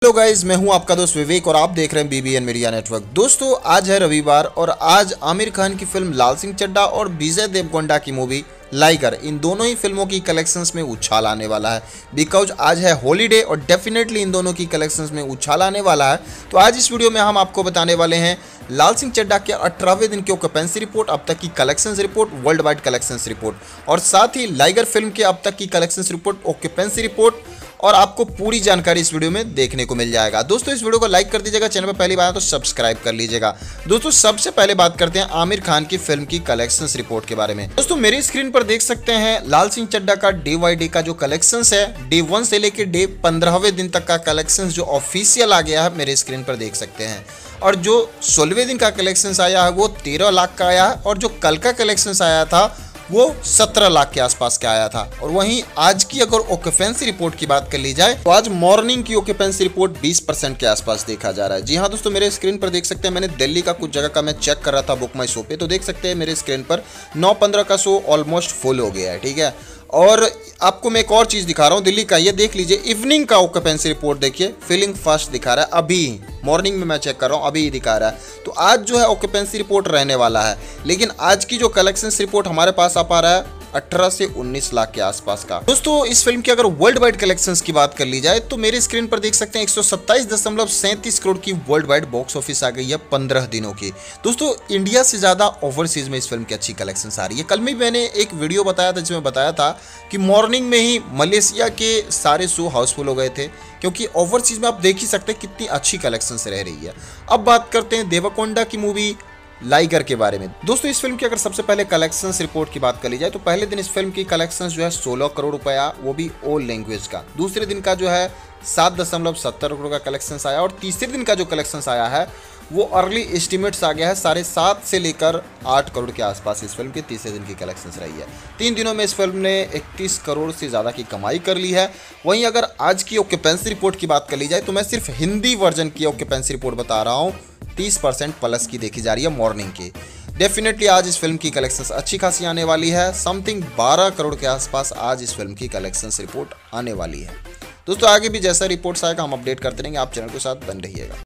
Hello guys, मैं हूं आपका दोस्त विवेक और आप देख रहे हैं बीबीएन मीडिया नेटवर्क। दोस्तों, आज है रविवार और आज आमिर खान की फिल्म लाल सिंह चड्ढा और विजय देवरकोंडा की मूवी लाइगर, इन दोनों ही फिल्मों की कलेक्शंस में उछाल आने वाला है। बिकॉज आज है हॉलीडे और डेफिनेटली इन दोनों की कलेक्शंस में उछाल आने वाला है। तो आज इस वीडियो में हम आपको बताने वाले हैं लाल सिंह चड्ढा के 18वें दिन की ऑक्यूपेंसी रिपोर्ट, अब तक की collections report, world wide collections report और साथ ही लाइगर फिल्म के अब तक की कलेक्शंस रिपोर्ट, ऑक्यूपेंसी रिपोर्ट और आपको पूरी जानकारी इस वीडियो में देखने को मिल जाएगा। दोस्तों, इस वीडियो को लाइक कर दीजिएगा, चैनल पर पहली बार तो सब्सक्राइब कर लीजिएगा। दोस्तों, सबसे पहले बात करते हैं आमिर खान की फिल्म की कलेक्शंस रिपोर्ट के बारे में। दोस्तों, मेरी स्क्रीन पर देख सकते हैं लाल सिंह चड्ढा का डे बाई डे का जो कलेक्शंस है, डे 1 से लेकर डे 15वें दिन तक का कलेक्शंस जो ऑफिशियल आ गया है मेरे स्क्रीन पर देख सकते हैं। और जो 16वें दिन का कलेक्शंस आया है वो 13 लाख का आया है और जो कल का कलेक्शंस आया था वो 17 लाख के आसपास का आया था। और वहीं आज की अगर ऑक्यूपेंसी रिपोर्ट की बात कर ली जाए तो आज मॉर्निंग की ऑक्यूपेंसी रिपोर्ट 20% के आसपास देखा जा रहा है। जी हाँ दोस्तों, मेरे स्क्रीन पर देख सकते हैं, मैंने दिल्ली का कुछ जगह का मैं चेक कर रहा था बुक माई शो पे, तो देख सकते हैं मेरे स्क्रीन पर 9-15 का शो ऑलमोस्ट फुल हो गया है। ठीक है, और आपको मैं एक और चीज़ दिखा रहा हूँ दिल्ली का, ये देख लीजिए इवनिंग का ऑक्यूपेंसी रिपोर्ट देखिए, फीलिंग फास्ट दिखा रहा है। अभी मॉर्निंग में मैं चेक कर रहा हूँ, अभी दिखा रहा है। तो आज जो है ऑक्यूपेंसी रिपोर्ट रहने वाला है, लेकिन आज की जो कलेक्शंस रिपोर्ट हमारे पास आ पा रहा है 18 से 19 लाख के आसपास का। दोस्तों, इस फिल्म की अगर वर्ल्ड वाइड कलेक्शंस की बात कर ली जाए तो मेरे स्क्रीन पर देख सकते हैं 127.37 करोड़ की वर्ल्ड वाइड बॉक्स ऑफिस आ गई है 15 दिनों की। दोस्तों, इंडिया से ज्यादा ओवरसीज में इस फिल्म की अच्छी कलेक्शंस आ रही है। कल में मैंने एक वीडियो बताया था जिसमें बताया था कि मॉर्निंग में ही मलेशिया के सारे शो हाउसफुल हो गए थे, क्योंकि ओवरसीज में आप देख ही सकते हैं कितनी अच्छी कलेक्शंस रह रही है। अब बात करते हैं देवरकोंडा की मूवी लाइगर के बारे में। दोस्तों, इस फिल्म की अगर सबसे पहले कलेक्शंस रिपोर्ट की बात कर ली जाए तो पहले दिन इस फिल्म की कलेक्शंस जो है 16 करोड़ रुपया, वो भी ऑल लैंग्वेज का। दूसरे दिन का जो है 7.70 करोड़ का कलेक्शंस आया और तीसरे दिन का जो कलेक्शंस आया है वो अर्ली एस्टिमेट्स आ गया है 7.5 से लेकर 8 करोड़ के आसपास इस फिल्म के तीसरे दिन की कलेक्शंस रही है। 3 दिनों में इस फिल्म ने 31 करोड़ से ज़्यादा की कमाई कर ली है। वहीं अगर आज की ऑक्यूपेंसी रिपोर्ट की बात कर ली जाए तो मैं सिर्फ हिंदी वर्जन की ऑक्यूपेंसी रिपोर्ट बता रहा हूँ, 30% प्लस की देखी जा रही है मॉर्निंग की। डेफिनेटली आज इस फिल्म की कलेक्शंस अच्छी खासी आने वाली है, समथिंग 12 करोड़ के आसपास आज इस फिल्म की कलेक्शंस रिपोर्ट आने वाली है। दोस्तों, आगे भी जैसा रिपोर्ट्स आएगा हम अपडेट करते रहेंगे, आप चैनल के साथ बन रहिएगा।